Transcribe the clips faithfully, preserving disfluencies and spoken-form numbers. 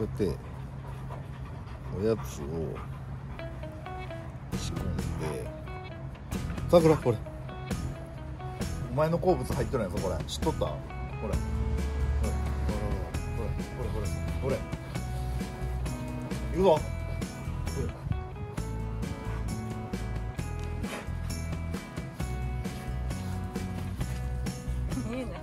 うやっておやつを仕込んで、さくらこれお前の好物入ってないぞこれ、知っとった？これこれこれこれこれこれいくぞ。 見えない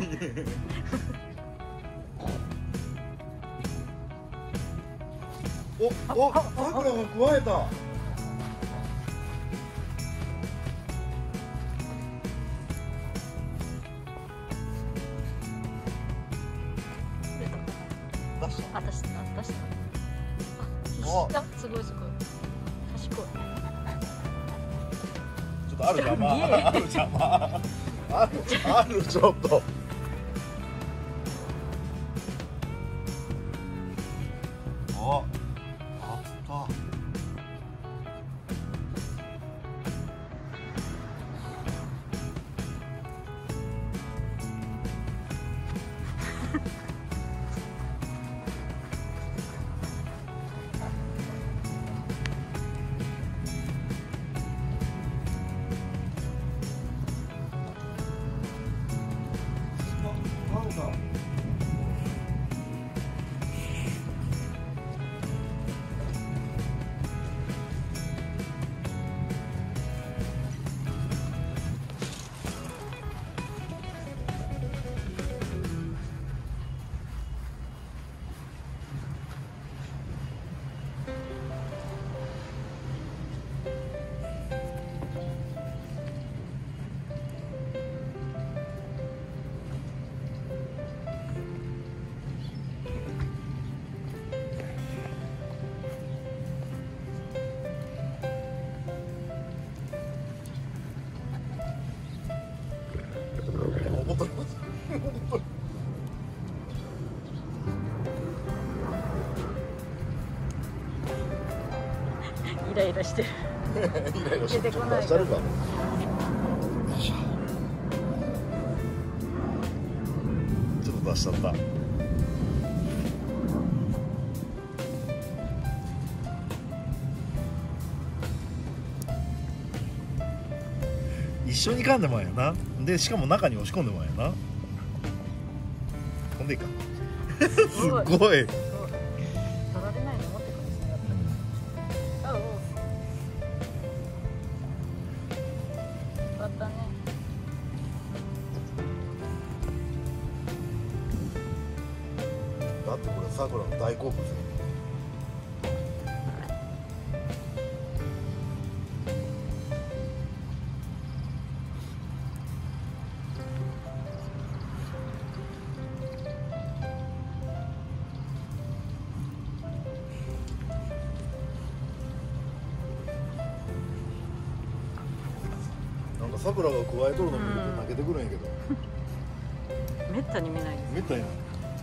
おお、さくらがくわえた。出した。 あ、出した、出した。 おあ、すごいすごい。賢い。 ちょっとある邪魔、ある邪魔、ある、あるちょっと。あ、あった。 イライラしてる。 イライラして出てこない出したるか。ちょっと出しちゃった。一緒に噛んでもんやな。でしかも中に押し込んでもんやな。ほんでいいか。すごい。 取られないの持ってくるんですね。あ、おう。だったね。 だってこれさくらの大好物。なんかさくらが加えとるの見ると泣けてくるんやけど。 めったに見ないです。 めったにない。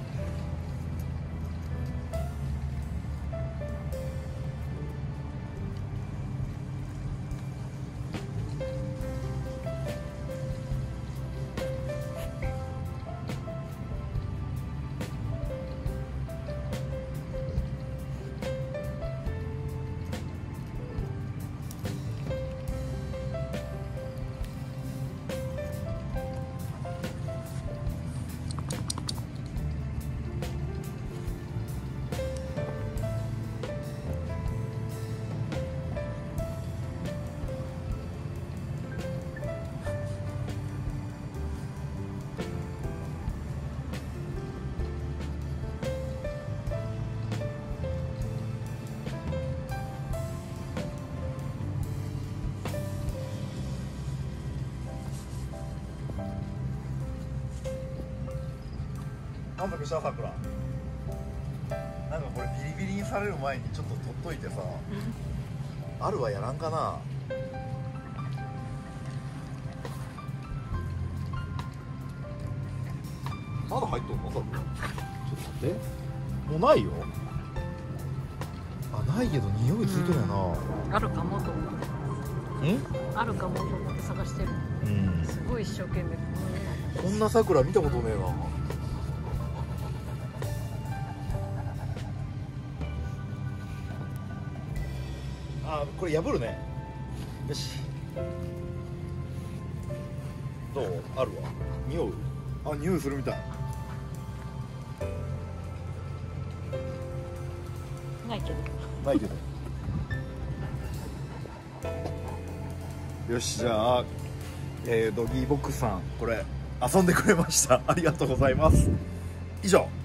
満足したさくら。なんかこれビリビリにされる前にちょっと取っといてさあるはやらんかな。まだ入っとんのさくら。ちょっと待って、もうないよ。あ、ないけど匂いついとるやな。 あるかもと思って。 ん？ あるかもと思って探してる。 うん。 すごい一生懸命。 こんなさくら見たことねえな。 あこれ破るね。よし、どう？あるわ。匂う？あ、匂いするみたい。 ないけど。 ないけど。よし、じゃあ、えー、ドギーボックスさんこれ遊んでくれました。ありがとうございます。以上。